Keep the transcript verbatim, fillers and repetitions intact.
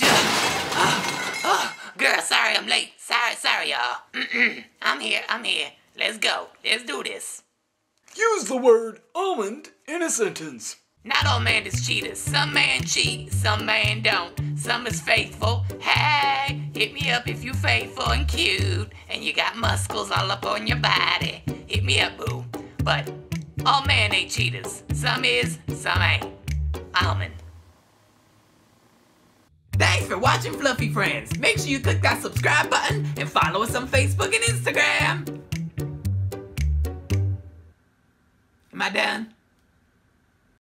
Oh, oh, girl, sorry I'm late. Sorry, sorry, y'all. I'm here, I'm here. Let's go. Let's do this. Use the word almond in a sentence. Not all men is cheaters. Some man cheat, some man don't. Some is faithful. Hey, hit me up if you faithful and cute and you got muscles all up on your body. Hit me up, boo. But all men ain't cheaters. Some is, some ain't. Almond. Thanks for watching, Fluffy Friends. Make sure you click that subscribe button and follow us on Facebook and Instagram. Am I done?